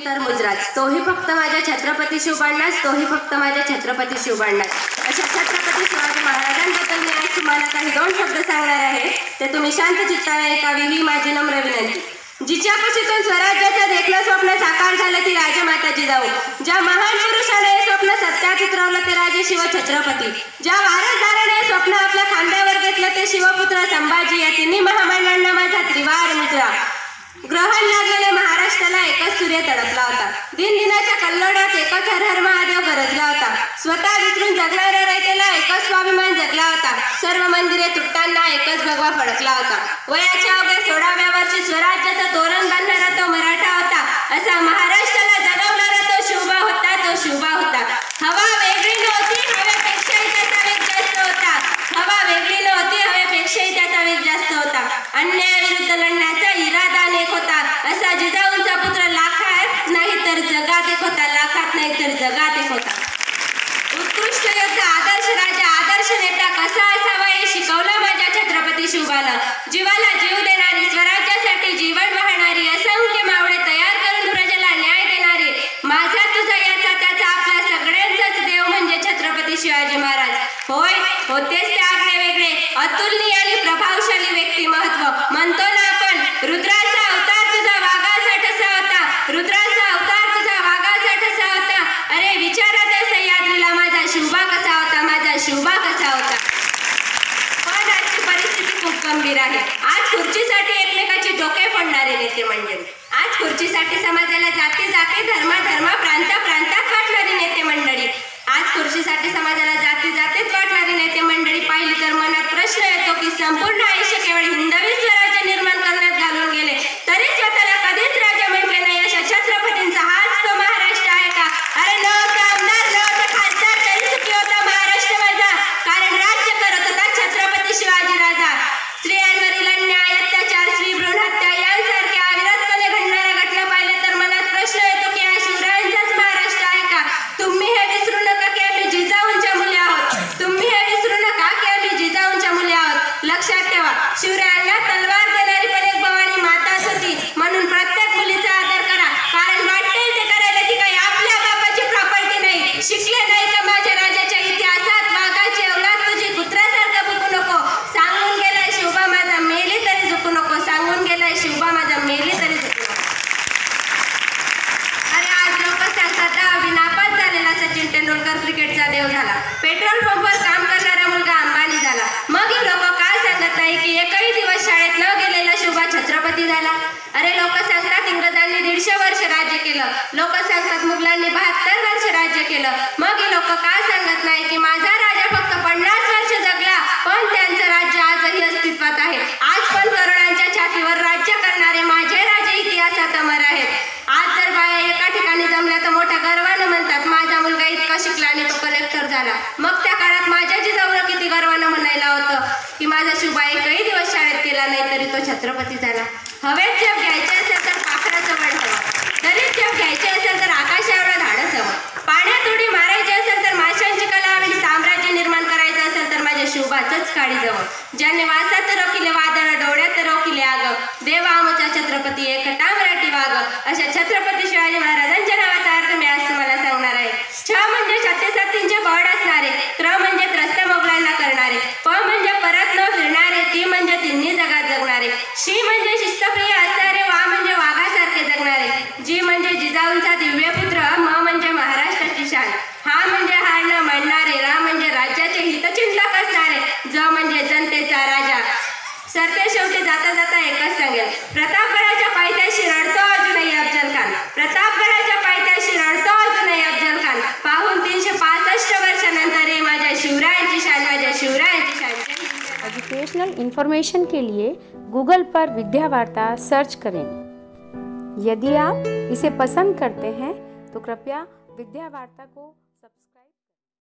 तर मुजराज, तोही फक्त माझ्या छत्रपती शिवबांनाच, तोही फक्त माझ्या छत्रपती शिवबांनाच. अशा छत्रपती शिवाजी महाराजांबद्दल मी आज तुम्हाला काही 2 शब्द सांगणार आहे. ते तुम्ही शांत चित्ताने ऐकावी ही माझी नम्र विनंती. जिच्या कुशीतून स्वराज्याचं देखणं स्वप्न साकार झालं ती राजमाता जिजाऊ. ज्या महान पुरुषाने हे स्वप्न सत्यात उतरवलं ते राजे शिवछत्रपती. ज्या वारसदाराने स्वप्न आपल्या खांद्यावर घेतलं ते शिवपुत्र संभाजी. या तिन्ही महामानवांना माझा त्रिवार मुजरा. ग्रहण लागलेल्या महाराष्ट्राला एकच सूर्य तडपला होता. दिनदिनाच्या कल्लोळात एकच हर हर महादेव गरजला होता. स्वतः विसरून जगणाऱ्या रयतेला एकच स्वाभिमान जगला होता. सर्व मंदिरे तुटताना एकच भगवा फडकला होता. वयाच्या अवघ्या 16व्या वर्षी स्वराज्याचं तोरण बांधणारा तो मराठा होता. असा महाराष्ट्राला जगवणारा तो शिवबा होता, तो शिवबा होता. हवा वेगळी नव्हती, हवेपेक्षाही त्याचा वेग जास्त होता. हवा वेगळी नव्हती, हवेपेक्षाही त्याचा वेग जास्त होता. अन्यायाविरुद्ध लढण्याचा इरादा अनेक होता. असा जिजाऊंचा पुत्र लाखात नाही तर जगात एक होता. लाखात नाही तर जगात एक होता. उत्कृष्ट योद्धा, आदर्श राजा, आदर्श नेता कसा असावा हे शिकवलं माझ्या छत्रपती शिवबानं. जीवाला जीव देणारी, स्वराज्यासाठी जीवन वाहणारी, असंख्य मावळे तयार करून प्रजेला न्याय देणारी, माझा तुझा याचा त्याचा आपल्या सगळ्यांचाच देव म्हणजे छत्रपती शिवाजी महाराज. होय, होतेच ते आगळे वेगळे, अतुलनीय आणि प्रभावशाली व्यक्तिमत्व. म्हणतो ना आपण, रुद्राचा अवतार तुझा वाघाचा ठसा होता. रुद्राचा अवतार तुझा वाघाचा ठसा होता. अरे विचारा त्या सह्याद्रीला माझा शिवबा कसा होता, माझा शिवबा कसा होता. पण आजची परिस्थिती खूप गंभीर आहे. आज खुर्चीसाठी एकमेकाची डोके फोडणारे नेते मंडळी, आज खुर्चीसाठी समाजाला जाती जाती, धर्म धर्म, प्रांत प्रांतात वाटणारी नेते मंडळी, आज खुर्चीसाठी समाजाला जाती जातीत वाटणारी नेते मंडळी पाहिली तर मनात प्रश्न येतो की संपूर्ण आयुष्य केवळ हिंदवी स्वराज्य निर्माण करण्यात घालून गेले तरी स्वतःला कधीच राजा म्हटले नाही. अशा छत्रपतींचा हाच तो महाराष्ट्र आहे का? अरे नव्हता आमदार, नव्हता खासदार, तरी सुखी होता महाराष्ट्र माझा, कारण राज्य करत होता छत्रपती शिवाजी राजा. स्त्रियांवरील अन्याय, अत्याचार, स्त्री भ्रूण हत्या यांसारख्या अविरतपणे घडणाऱ्या घटना पाहिल्या तर मनात प्रश्न येतो की हा शिवरायांचाच महाराष्ट्र आहे का? तुम्ही हे विसरू नका की आम्ही जिजाऊंच्या मुली आहोत. तुम्ही हे विसरू नका की आम्ही जिजाऊंच्या मुली आहोत. लक्षात ठेवा, शिवरायांना तलवार देणारी पण एक भवानी माताच होती. म्हणून प्रत्येक मुलीचा आदर करा, कारण वाटेल ते करायला ती काही आपल्या बापाची प्रॉपर्टी नाही. शिकले नाही का माझ्या राजाच्या इतिहासात वाघाची अवलाद तुझी कुत्र्यासारखं बघू नको. सांगून गेलाय शिवबा माझा मेली तरी झुकू नको. सांगून गेलाय शिवबा माझा मेली तरी झुकू नको. अरे आज लोक सांगतात नापास झालेला सचिन तेंडुलकर क्रिकेटचा देव झाला, पेट्रोल पंपवर काम करणारा मुलगा अंबानी झाला. मग हे लोक काय सांगत नाही की एकही दिवस शाळेत न गेलेला शिवबा छत्रपती झाला. अरे लोक सांगतात इंग्रजांनी 150 वर्ष राज्य केलं, लोक सांगतात मुघलांनी 72 वर्ष राज्य केलं. मग हे लोक काय सांगत नाही की माझा राजा फक्त 50 वर्ष जगला पण त्यांचं राज्य आजही अस्तित्वात आहे. आज पण करोडांच्या छातीवर राज्य करणारे माझे राजे इतिहासात अमर आहेत. आज जर बाया एका ठिकाणी जमल्या तर मोठ्या गर्वानं म्हणतात माझा मुलगा इतका शिकला आणि तो कलेक्टर झाला. मग त्या काळात माझ्या जिजाऊला किती गर्वानं म्हणायला होतं की माझा शिवबा एकही दिवस शाळेत गेला नाही तरी तो छत्रपती झाला. हवेत जग घ्यायचे असेल तर पाखराचं वड हवं, दरीत जग घ्यायचे असेल तर आकाशावर धाडस हवं, पाण्यात उडी मारायची असेल तर माशांची कला आणि साम्राज्य निर्माण करायचं असेल तर माझ्या शिवबाचंच काळी जवळ. ज्याने वासात रोखिले वादळ, डोळ्यात रोखिले आग, देव आमचा छत्रपती एकटा मराठी वाघ. अशा छत्रपती शिवाजी महाराजांच्या नावाचा अर्थ मी आज तुम्हाला सांगणार आहे. छ म्हणजे सत्यसत्तींचे बळ असणारे, त्र म्हणजे त्रस्त मोगलांना करणारे, प म्हणजे परत न फिरणारे, ती म्हणजे तिन्ही जगात जगणारे, शी म्हणजे शिस्तप्रिय असणारे, वा म्हणजे वाघासारखे जगणारे, जी म्हणजे जिजाऊंचा दिव्य पुत्र, म म्हणजे महाराष्ट्राची शान, हा म्हणजे हार न मानणारे, रा म्हणजे राज्याचे हितचिंतक असणारे, ज म्हणजे जनतेचा राजा. सरते शेवटी जाता जाता एकच सांगेल, प्रतापगडाच्या पायथ्याशी रडतो अजूनही अफजल खान. प्रतापगडाच्या पायथ्याशी रडतो अजूनही अफजल खान. पाहून 365 वर्षानंतरही माझ्या शिवरायांची शान, माझ्या शिवरायांची शान. एजुकेशनल इन्फॉर्मेशन के लिए गूगल पर विद्या वार्ता सर्च करें. यदि आप इसे पसंद करते हैं तो कृपया विद्या वार्ता को